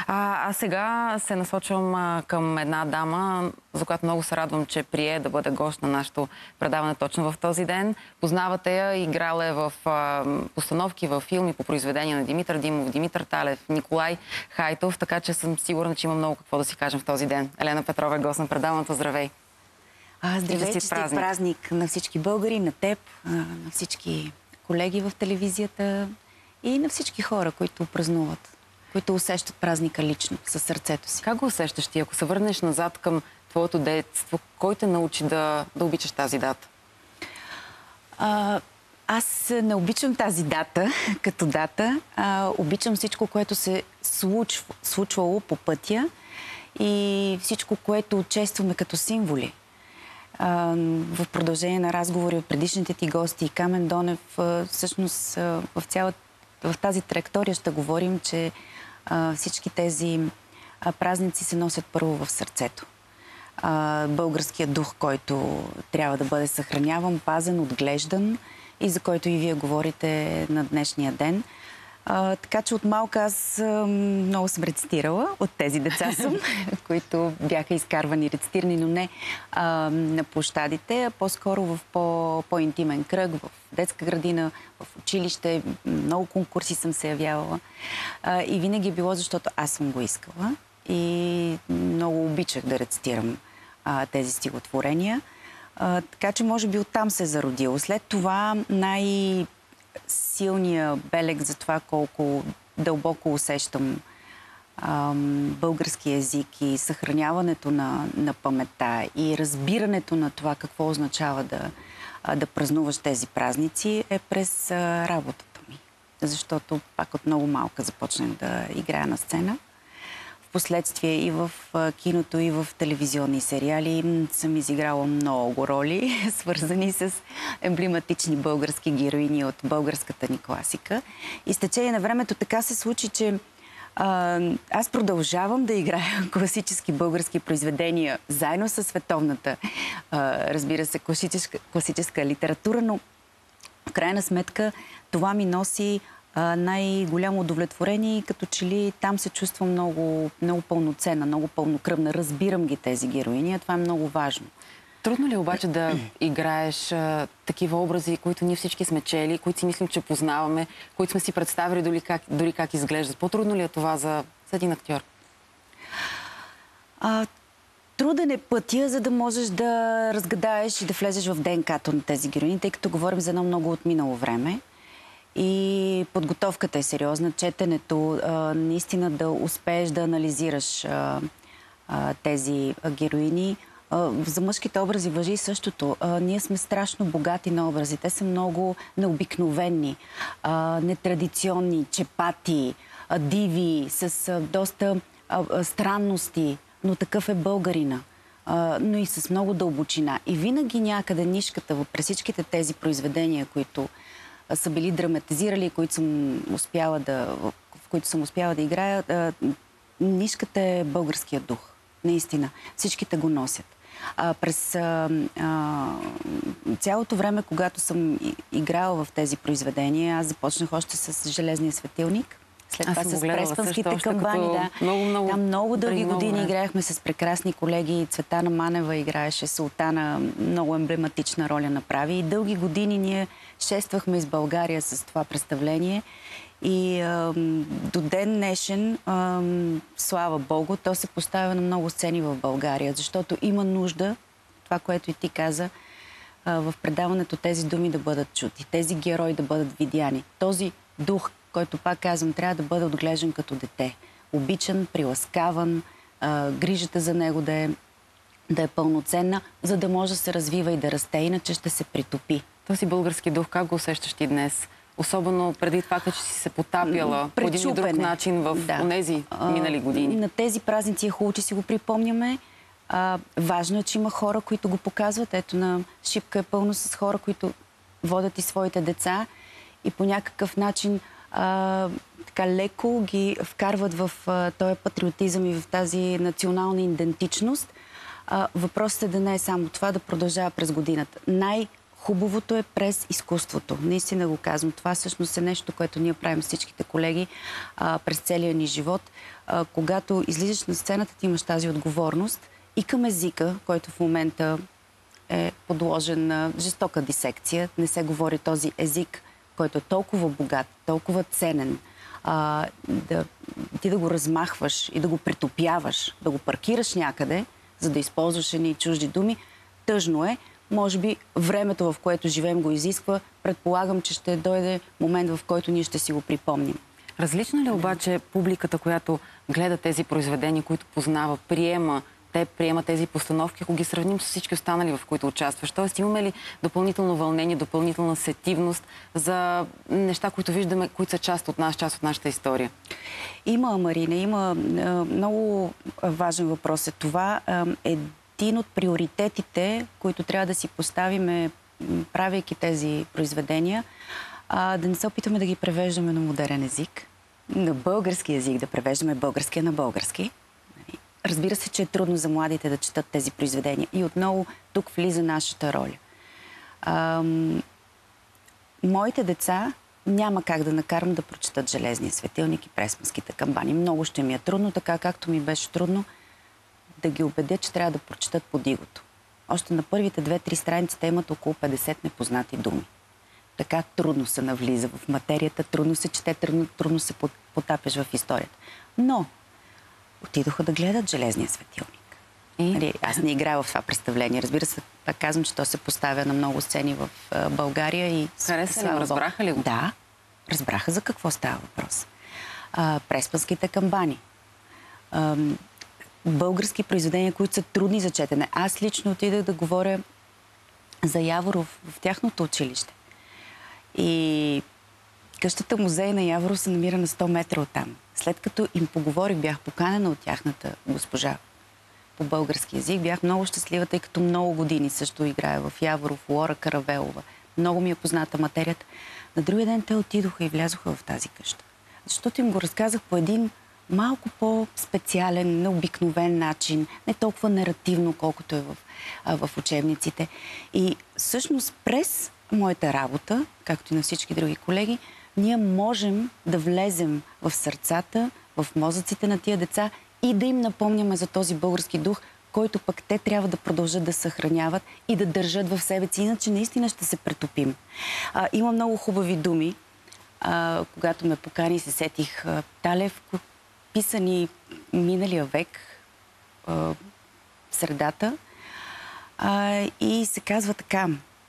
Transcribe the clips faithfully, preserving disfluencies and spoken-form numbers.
А, а сега се насочвам а, към една дама, за която много се радвам, че прие да бъде гост на нашето предаване точно в този ден. Познавате я, играла е в а, постановки, в филми по произведения на Димитър Димов, Димитър Талев, Николай Хайтов, така че съм сигурна, че има много какво да си кажем в този ден. Елена Петрова е гост на предаването. Здравей! А, здравей, честит празник. празник на всички българи, на теб, на всички колеги в телевизията и на всички хора, които празнуват, които усещат празника лично, със сърцето си. Как го усещаш ти? Ако се върнеш назад към твоето детство, кой те научи да, да обичаш тази дата? А, аз не обичам тази дата като дата. А, обичам всичко, което се случва, случвало по пътя и всичко, което честваме като символи. А, в продължение на разговори от предишните ти гости и Камен Донев, а, всъщност а, в, цяла, в тази траектория ще говорим, че а, всички тези а, празници се носят първо в сърцето. А, българският дух, който трябва да бъде съхраняван, пазен, отглеждан и за който и вие говорите на днешния ден. А, така че от малка аз а, много съм рецитирала, от тези деца съм, които бяха изкарвани, рецитирани, но не а, на площадите, а по-скоро в по, по-интимен кръг, в детска градина, в училище. Много конкурси съм се явявала. А, и винаги е било, защото аз съм го искала и много обичах да рецитирам а, тези стихотворения. А, така че може би оттам се е зародило. След това най- силния белег за това колко дълбоко усещам ам, български език и съхраняването на, на паметта и разбирането на това какво означава да, да празнуваш тези празници е през а, работата ми. Защото пак от много малка започнах да играя на сцена. Впоследствие и в киното, и в телевизионни сериали съм изиграла много роли, свързани с емблематични български героини от българската ни класика. И с течение на времето така се случи, че а, аз продължавам да играя класически български произведения заедно с световната, а, разбира се, класическа, класическа литература, но в крайна сметка това ми носи най-голямо удовлетворение и като че ли там се чувствам много, много пълноценна, много пълнокръвна. Разбирам ги тези героини, а това е много важно. Трудно ли обаче да играеш а, такива образи, които ние всички сме чели, които си мислим, че познаваме, които сме си представили дори как, дори как изглеждат? По-трудно ли е това за, за един актьор? А, труден е пътя, за да можеш да разгадаеш и да влезеш в ДНК-то на тези героини, тъй като говорим за едно много отминало време. И подготовката е сериозна, четенето, а, наистина да успееш да анализираш а, а, тези а, героини. А, за мъжките образи важи и същото. А, ние сме страшно богати на образи. Те са много необикновени, а, нетрадиционни, чепати, а, диви, с а, доста а, а, странности, но такъв е българина. А, но и с много дълбочина. И винаги някъде нишката, през всичките тези произведения, които са били драматизирали, които съм успяла да, в които съм успяла да играя, нишката е българския дух. Наистина. Всичките го носят. А, през а, а, цялото време, когато съм играла в тези произведения, аз започнах още с Железния светилник. След това с Преспанските камбани. Да. Много, много, Там много дълги много години много играехме с прекрасни колеги. Цветана Манева играеше Султана, много емблематична роля направи. И дълги години ние шествахме из България с това представление. И ам, до ден днешен, ам, слава Богу, то се поставя на много сцени в България, защото има нужда, това, което и ти каза, а, в предаването тези думи да бъдат чути, тези герои да бъдат видяни. Този дух, който, пак казвам, трябва да бъде отглеждан като дете. Обичан, приласкаван, а, грижата за него да е, да е пълноценна, за да може да се развива и да расте, иначе ще се притопи. Този български дух, как го усещаш ти днес? Особено преди това, че си се потапяла по един и друг начин в да. онези минали години. На тези празници е хубаво, че си го припомняме. А, важно е, че има хора, които го показват. Ето на Шипка е пълно с хора, които водят и своите деца и по някакъв начин а, така леко ги вкарват в а, този патриотизъм и в тази национална идентичност. А, въпросът е да не е само това, да продължава през годината. Най- Хубавото е през изкуството. Наистина го казвам. Това всъщност е нещо, което ние правим с всичките колеги а, през целия ни живот. А, когато излизаш на сцената, ти имаш тази отговорност и към езика, който в момента е подложен на жестока дисекция. Не се говори този език, който е толкова богат, толкова ценен. А, да, ти да го размахваш и да го претопяваш, да го паркираш някъде, за да използваш едни чужди думи, тъжно е. Може би времето, в което живеем, го изисква. Предполагам, че ще дойде момент, в който ние ще си го припомним. Различна ли обаче публиката, която гледа тези произведения, които познава, приема, те приема тези постановки, ако ги сравним с всички останали, в които участваш? Тоест, имаме ли допълнително вълнение, допълнителна сетивност за неща, които виждаме, които са част от нас, част от нашата история? Има, Марина, има много важен въпрос. Е това е един от приоритетите, които трябва да си поставиме, правейки тези произведения, а, да не се опитаме да ги превеждаме на модерен език, на български език, да превеждаме българския на български. Разбира се, че е трудно за младите да четат тези произведения. И отново тук влиза нашата роля. Ам... Моите деца няма как да накарам да прочитат Железния светилник и Преспанските камбани. Много ще ми е трудно, така както ми беше трудно да ги убедя, че трябва да прочитат Под игото. Още на първите две-три страници те имат около петдесет непознати думи. Така трудно се навлиза в материята, трудно се чете, трудно, трудно се потапяш в историята. Но отидоха да гледат Железния светилник. И? Аз не играя в това представление. Разбира се, пак казвам, че то се поставя на много сцени в България. И хареса ли? Разбраха ли го? Да, разбраха за какво става въпрос. А, Преспанските камбани. А, български произведения, които са трудни за четене. Аз лично отидах да говоря за Яворов в тяхното училище. И къщата музей на Яворов се намира на сто метра оттам. След като им поговорих, бях поканена от тяхната госпожа по български език, бях много щастлива, тъй като много години също играя в Яворов, Лора Каравелова. Много ми е позната материята. На другия ден те отидоха и влязоха в тази къща. Защото им го разказах по един малко по-специален, необикновен начин, не толкова наративно, колкото е в, а, в учебниците. И всъщност през моята работа, както и на всички други колеги, ние можем да влезем в сърцата, в мозъците на тия деца и да им напомняме за този български дух, който пък те трябва да продължат да съхраняват и да държат в себе си. Иначе наистина ще се претопим. А, има много хубави думи. А, когато ме покани, се сетих а, Талев, писани миналия век, а, в средата. А, и се казва така.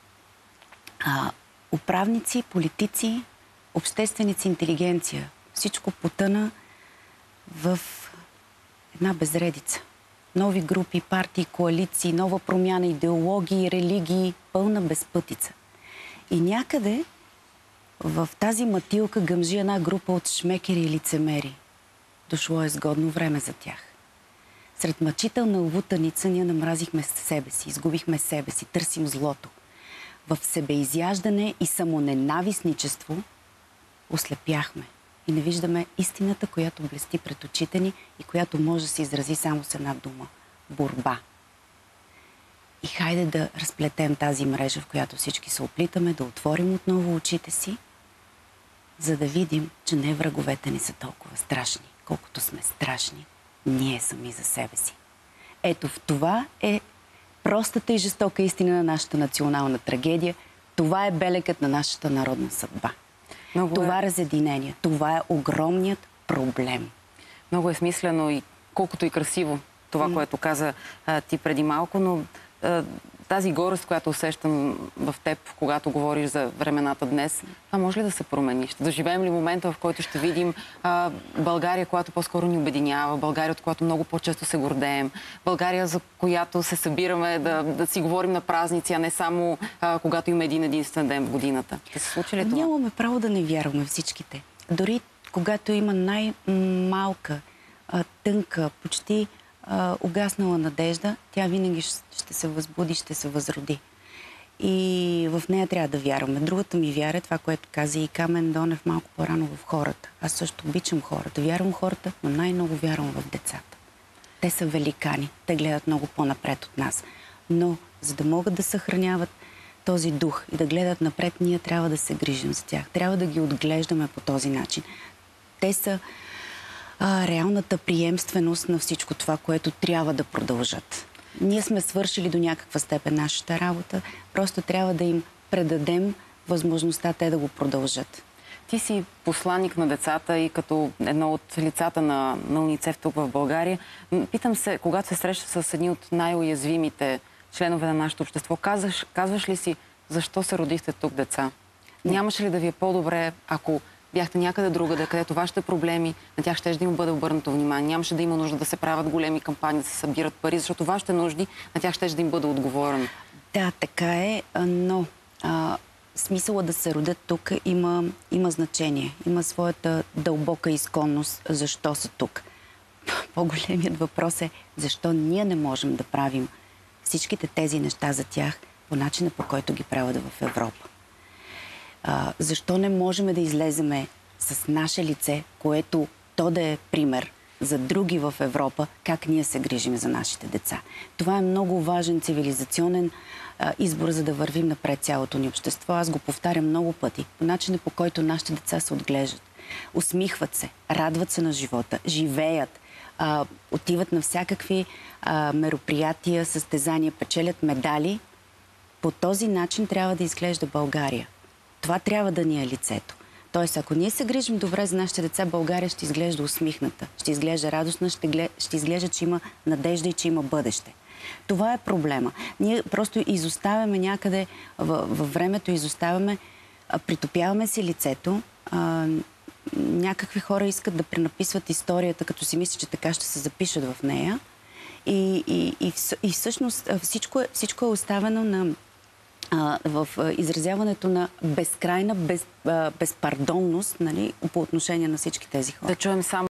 А, управници, политици, общественици, интелигенция. Всичко потъна в една безредица. Нови групи, партии, коалиции, нова промяна, идеологии, религии, пълна безпътица. И някъде в тази матилка гъмжи една група от шмекери и лицемери. Дошло е сгодно време за тях. Сред мъчителна лутаница ние намразихме себе си, изгубихме себе си, търсим злото. В себеизяждане и самоненавистничество ослепяхме и не виждаме истината, която блести пред очите ни и която може да се изрази само с една дума – борба. И хайде да разплетем тази мрежа, в която всички се оплитаме, да отворим отново очите си, за да видим, че не враговете ни са толкова страшни, колкото сме страшни ние сами за себе си. Ето в това е простата и жестока истина на нашата национална трагедия. Това е белегът на нашата народна съдба. Много това е разединение. Това е огромният проблем. Много е смислено и колкото и красиво това, mm. което каза а, ти преди малко, но а, тази горест, която усещам в теб, когато говориш за времената днес, това може ли да се промени? Ще доживеем ли момента, в който ще видим а, България, която по-скоро ни обединява, България, от която много по-често се гордеем, България, за която се събираме да, да си говорим на празници, а не само а, когато има един единствен ден в годината? Ще се случи ли това? Нямаме право да не вярваме всичките. Дори когато има най-малка, тънка, почти угаснала надежда, тя винаги ще се възбуди, ще се възроди. И в нея трябва да вярваме. Другата ми вяра е това, което каза и Камен Донев малко по-рано в хората. Аз също обичам хората. Вярвам хората, но най-много вярвам в децата. Те са великани. Те гледат много по-напред от нас. Но, за да могат да съхраняват този дух и да гледат напред, ние трябва да се грижим за тях. Трябва да ги отглеждаме по този начин. Те са а, реалната приемственост на всичко това, което трябва да продължат. Ние сме свършили до някаква степен нашата работа. Просто трябва да им предадем възможността те да го продължат. Ти си посланник на децата и като едно от лицата на, на УНИЦЕФ тук в България. Питам се, когато се срещаш с едни от най-уязвимите членове на нашето общество, казваш, казваш ли си, защо се родихте тук, деца? Не. Нямаше ли да ви е по-добре, ако бяхте някъде другаде, където вашите проблеми, на тях ще да им бъде обърнато внимание? Нямаше да има нужда да се правят големи кампании, да се събират пари, защото вашите нужди, на тях ще да им бъде отговорено. Да, така е, но а, смисъла да се родят тук има, има значение. Има своята дълбока изконност, защо са тук. По-големият въпрос е, защо ние не можем да правим всичките тези неща за тях по начина, по който ги правят в Европа. А, защо не можем да излеземе с наше лице, което то да е пример за други в Европа, как ние се грижим за нашите деца. Това е много важен цивилизационен а, избор, за да вървим напред цялото ни общество. Аз го повтарям много пъти. По начина, по който нашите деца се отглеждат. Усмихват се, радват се на живота, живеят, а, отиват на всякакви а, мероприятия, състезания, печелят медали. По този начин трябва да изглежда България. Това трябва да ни е лицето. Тоест, ако ние се грижим добре за нашите деца, България ще изглежда усмихната, ще изглежда радостна, ще, глед... ще изглежда, че има надежда и че има бъдеще. Това е проблема. Ние просто изоставяме някъде във, във времето, изоставяме, притопяваме си лицето. А, някакви хора искат да пренаписват историята, като си мислят, че така ще се запишат в нея. И, и, и, и всъщност всичко е, всичко е оставено на в изразяването на безкрайна без, безпардонност, нали, по отношение на всички тези хора. Да чуем само